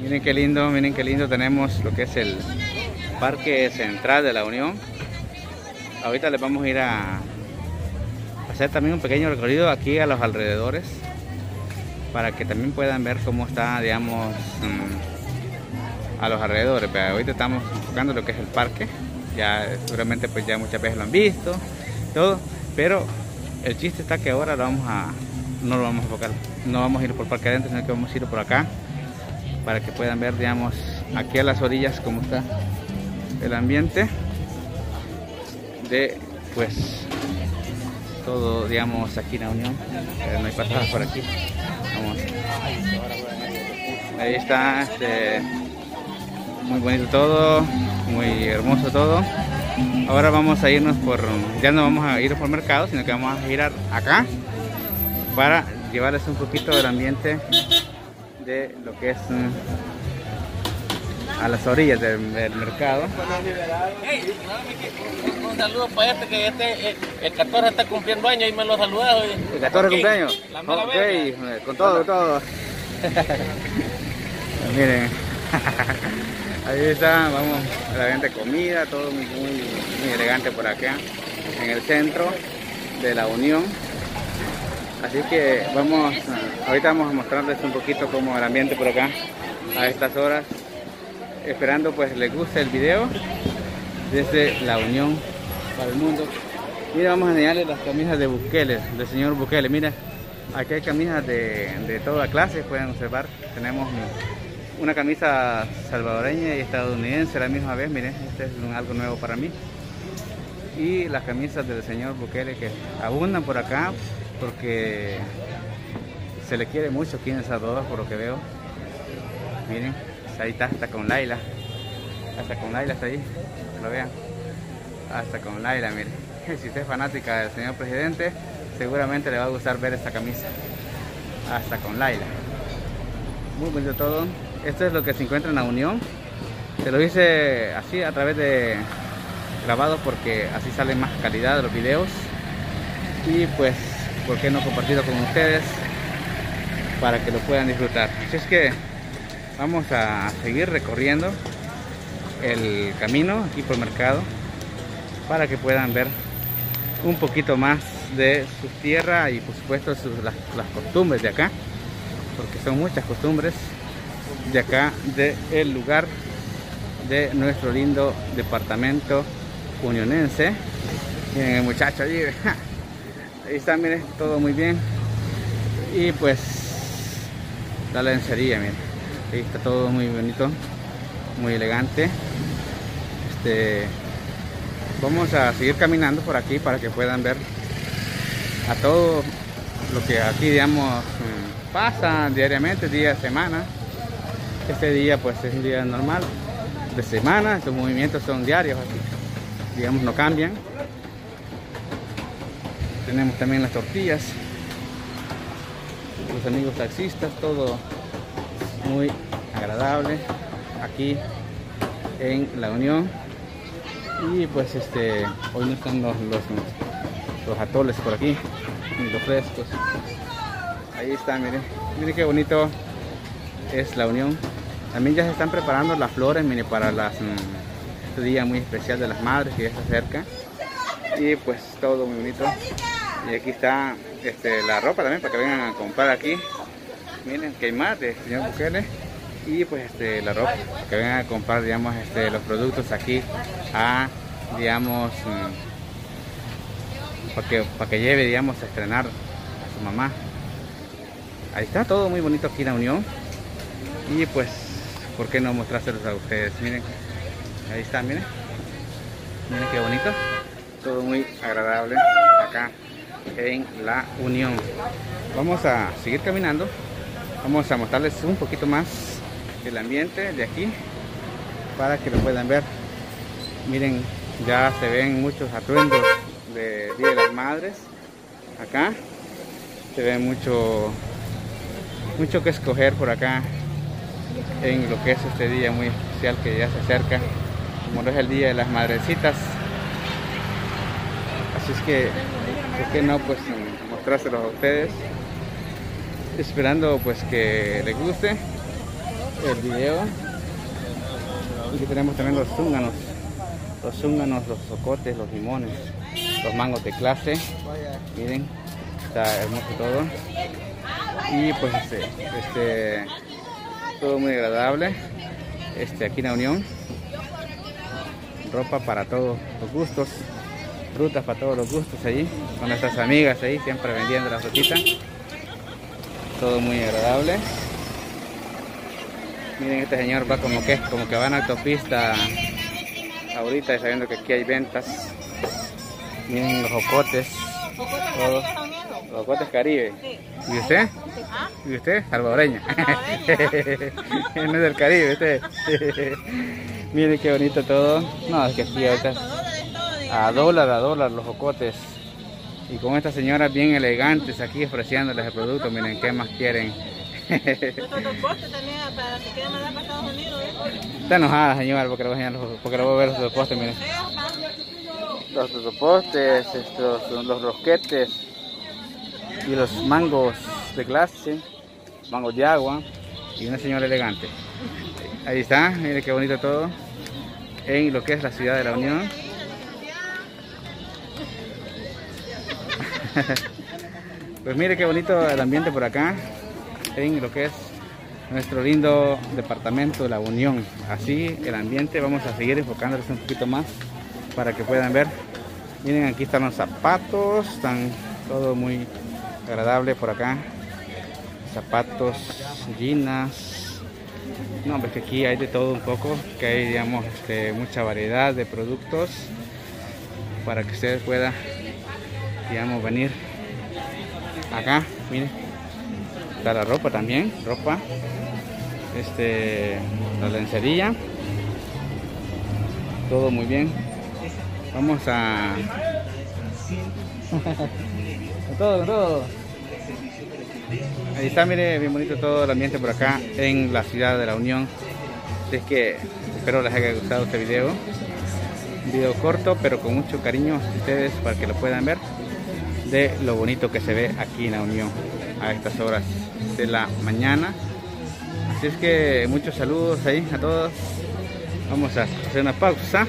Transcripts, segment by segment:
miren qué lindo, tenemos lo que es el Parque Central de La Unión. Ahorita les vamos a ir a hacer también un pequeño recorrido aquí a los alrededores, para que también puedan ver cómo está, digamos, a los alrededores. Pero ahorita estamos enfocando lo que es el parque. Ya seguramente pues ya muchas veces lo han visto, todo, pero el chiste está que ahora no lo vamos a enfocar, no vamos a ir por parque adentro, sino que vamos a ir por acá, para que puedan ver, digamos, aquí a las orillas cómo está el ambiente de, pues, todo, digamos, aquí en La Unión. No hay pasadas por aquí. Vamos. Ahí está, muy bonito todo, muy hermoso todo. Ahora vamos a irnos ya no vamos a ir por mercado, sino que vamos a ir acá para llevarles un poquito del ambiente de lo que es a las orillas del mercado. Un saludo para que el 14 está cumpliendo años y me lo saluda. ¿El 14 cumpleaños? Ok, con todo. Miren, ahí está, vamos a la venta de comida, todo muy elegante por acá, en el centro de La Unión. Así que ahorita vamos a mostrarles un poquito como el ambiente por acá a estas horas, esperando pues les guste el video desde La Unión para el mundo. Mira, vamos a enseñarles las camisas de Bukele, del señor Bukele. Mira, aquí hay camisas de toda clase, pueden observar. Tenemos una camisa salvadoreña y estadounidense a la misma vez. Miren, este es algo nuevo para mí. Y las camisas del señor Bukele, que abundan por acá porque se le quiere mucho aquí en El Salvador, por lo que veo. Miren, ahí está, hasta con Laila. Hasta con Laila está ahí, que lo vean. Hasta con Laila, miren. Si usted es fanática del señor presidente, seguramente le va a gustar ver esta camisa. Hasta con Laila. Muy bonito todo. Esto es lo que se encuentra en La Unión. Se lo hice así a través de grabado porque así sale más calidad de los videos. Y pues, ¿por qué no compartirlo con ustedes? Para que lo puedan disfrutar. Así es que vamos a seguir recorriendo el camino aquí por el mercado, para que puedan ver un poquito más de su tierra y por supuesto las costumbres de acá, porque son muchas costumbres de acá, del lugar de nuestro lindo departamento unionense. Miren el muchacho allí, ahí está, miren, todo muy bien. Y pues la lencería, miren, ahí está todo muy bonito, muy elegante. Vamos a seguir caminando por aquí para que puedan ver a todo lo que aquí, digamos, pasa diariamente, día a semana. Este día pues es un día normal de semana, estos movimientos son diarios, así, digamos, no cambian. Tenemos también las tortillas, los amigos taxistas, todo muy agradable aquí en La Unión. Y pues hoy no están los atoles por aquí, ni los frescos. Ahí está, miren qué bonito es La Unión. También ya se están preparando las flores, miren, para este día muy especial de las madres que ya se acerca. Y pues todo muy bonito. Y aquí está la ropa también para que vengan a comprar aquí. Miren que hay más de señor Bukele. Y pues la ropa, que vengan a comprar, digamos, los productos aquí digamos, para que lleve, digamos, a estrenar a su mamá. Ahí está todo muy bonito aquí en La Unión. Y pues, ¿por qué no mostrárselos a ustedes? Miren, ahí está, miren qué bonito, todo muy agradable acá en La Unión. Vamos a seguir caminando, vamos a mostrarles un poquito más el ambiente de aquí para que lo puedan ver. Miren, ya se ven muchos atuendos de Día de las Madres. Acá se ve mucho que escoger por acá en lo que es este día muy especial que ya se acerca, como lo es el Día de las Madrecitas. Así es que, ¿por qué no pues mostrárselos a ustedes? Esperando pues que les guste el video. Aquí tenemos también los zúnganos, los zocotes, los limones, los mangos de clase. Miren, está hermoso todo. Y pues todo muy agradable. Aquí en la Unión, ropa para todos los gustos, frutas para todos los gustos ahí, con nuestras amigas ahí, siempre vendiendo la frutita. Todo muy agradable. Miren, este señor va como que va en autopista ahorita, sabiendo que aquí hay ventas. Miren los jocotes, todos, los jocotes Caribe. ¿Y usted? ¿Y usted? Salvadoreña. No es del Caribe, usted. Miren qué bonito todo. No, es que aquí ahorita a dólar los jocotes. Y con estas señoras bien elegantes aquí ofreciéndoles el producto. Miren, ¿qué más quieren? Nuestros postes también para que queden más para Estados Unidos. Está enojada, señora, porque le voy a ver los postes, miren. Los postes, los rosquetes y los mangos de clase, mangos de agua y una señora elegante. Ahí está, miren qué bonito todo en lo que es la ciudad de la Unión. Pues mire qué bonito el ambiente por acá en lo que es nuestro lindo departamento de la Unión. Así el ambiente, vamos a seguir enfocándoles un poquito más para que puedan ver. Miren, aquí están los zapatos, están todo muy agradable por acá. Zapatos, ginas. No, pues que aquí hay de todo un poco, que hay, digamos, mucha variedad de productos para que ustedes puedan, digamos, venir acá. Miren, está la ropa también, la lencería, todo muy bien. Vamos a todo. Ahí está, mire, bien bonito todo el ambiente por acá en la ciudad de la Unión. Así es que espero les haya gustado este video. Un video corto, pero con mucho cariño a ustedes para que lo puedan ver de lo bonito que se ve aquí en la Unión a estas horas de la mañana. Así es que muchos saludos ahí a todos. Vamos a hacer una pausa.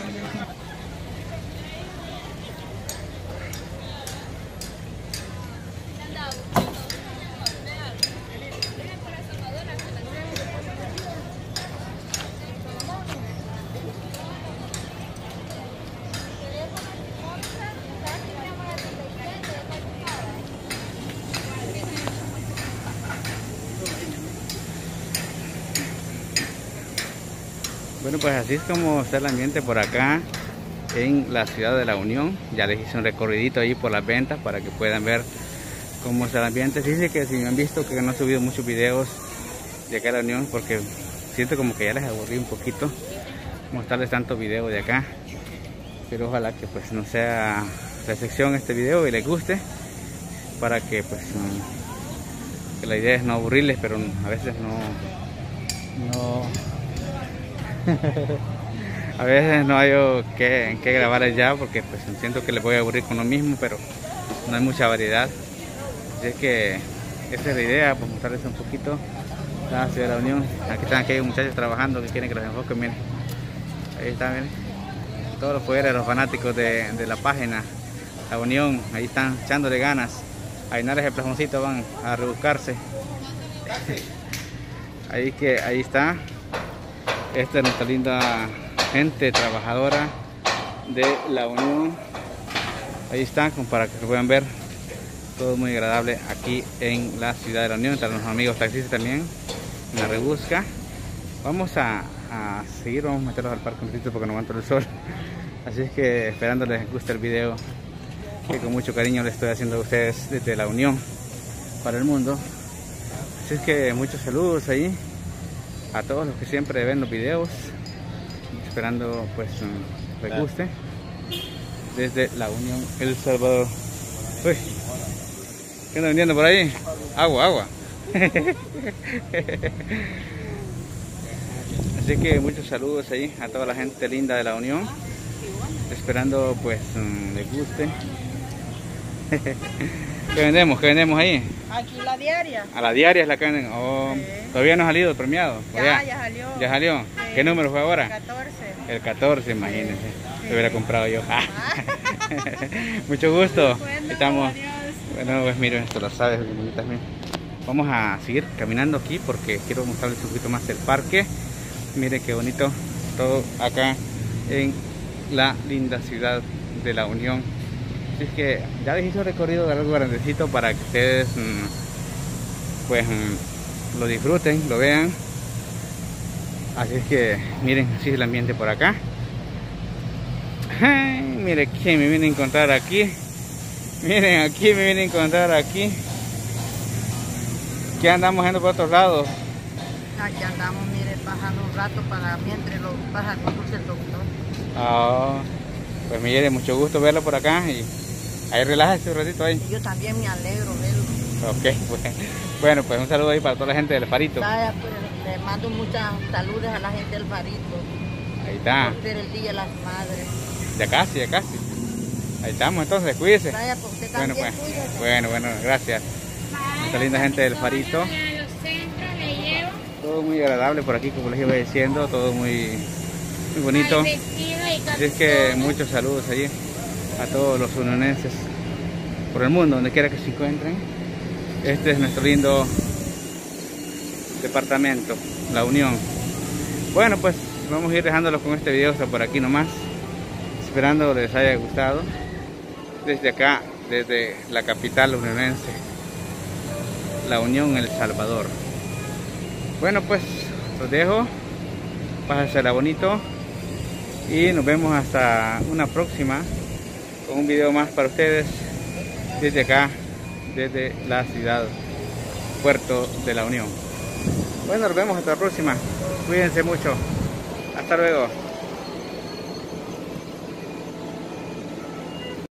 Bueno, pues así es como está el ambiente por acá en la ciudad de la Unión. Ya les hice un recorridito ahí por las ventas para que puedan ver cómo está el ambiente. Dice que si me han visto que no he subido muchos videos de acá a la Unión, porque siento como que ya les aburrí un poquito mostrarles tantos videos de acá, pero ojalá que pues no sea la excepción este video y les guste, para que pues que la idea es no aburrirles, pero a veces no a veces no hay que grabarles ya, porque pues siento que les voy a aburrir con lo mismo, pero no hay mucha variedad. Así es que esa es la idea, pues mostrarles un poquito la ciudad de la Unión. Aquí están aquellos muchachos trabajando que quieren que los enfoquen, miren. Ahí están, miren. Todos los poderes, los fanáticos de la página La Unión, ahí están echándole ganas. A llenarles el plafoncito, van a rebuscarse. Ahí está. Esta es nuestra linda gente trabajadora de La Unión. Ahí está, como para que lo puedan ver. Todo muy agradable aquí en la ciudad de la Unión. Están los amigos taxistas también en la rebusca. Vamos a seguir, vamos a meterlos al parque un poquito porque no aguanto el sol. Así es que esperando les guste el video, que con mucho cariño les estoy haciendo a ustedes desde La Unión para el mundo. Así es que muchos saludos ahí a todos los que siempre ven los videos, esperando pues les guste desde La Unión, El Salvador. Uy, ¿qué anda vendiendo por ahí? Agua. Así que muchos saludos ahí a toda la gente linda de La Unión, esperando pues les guste. ¿Qué vendemos? ¿Qué vendemos ahí? Aquí la diaria. A la diaria es la que venden. Oh, Sí. ¿todavía no ha salido el premiado? ¿O Ya salió. ¿Ya salió? Sí. ¿Qué número fue ahora? 14. El 14, imagínense. Sí. Lo hubiera comprado yo. Mucho gusto. Bueno, Estamos. adiós. Bueno, pues miren, esto lo sabes, bonitas, miren. Vamos a seguir caminando aquí porque quiero mostrarles un poquito más el parque. Miren qué bonito todo acá en la linda ciudad de La Unión. Así es que ya les hice un recorrido de algo grandecito para que ustedes lo disfruten, lo vean. Así es que miren, así es el ambiente por acá. Ay, miren quién me viene a encontrar aquí. Miren, aquí me viene a encontrar aquí. ¿Qué andamos haciendo por otros lados? Aquí andamos, mire, bajando un rato para mientras lo baja con el doctor. Ah, pues mire, mucho gusto verlo por acá y ahí relájese un ratito ahí. Y yo también me alegro verlo. Ok, bueno, pues un saludo ahí para toda la gente del Farito. Vaya, pues, le mando muchas saludos a la gente del Farito. Ahí está, Por ser el Día de las Madres. ya casi, ya casi. Ahí estamos, entonces, cuídese. Vaya, pues usted Bueno, también pues, cuídese. bueno, gracias. Esta linda gente del Farito. Todo muy agradable por aquí, como les iba diciendo, todo muy bonito. Así es que muchos saludos allí a todos los unionenses por el mundo, donde quiera que se encuentren. Este es nuestro lindo departamento, La Unión. Bueno, pues vamos a ir dejándolos con este video hasta por aquí nomás, esperando les haya gustado desde acá, desde la capital unionense, La Unión, El Salvador. Bueno, pues los dejo, pásensela bonito y nos vemos hasta una próxima con un video más para ustedes desde acá, desde la ciudad Puerto de La Unión. Bueno, nos vemos hasta la próxima, cuídense mucho, hasta luego.